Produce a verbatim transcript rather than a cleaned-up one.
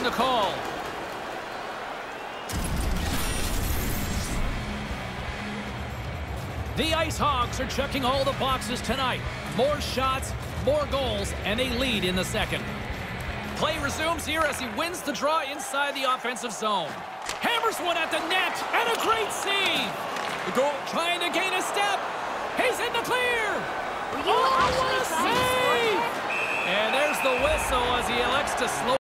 the call. The Ice Hogs are checking all the boxes tonight. More shots, more goals, and a lead in the second. Play resumes here as he wins the draw inside the offensive zone. Hammers one at the net, and a great save. The goal trying to gain a step. He's in the clear. Were you Oh, actually what a trying to score save! there? And there's the whistle as he elects to slow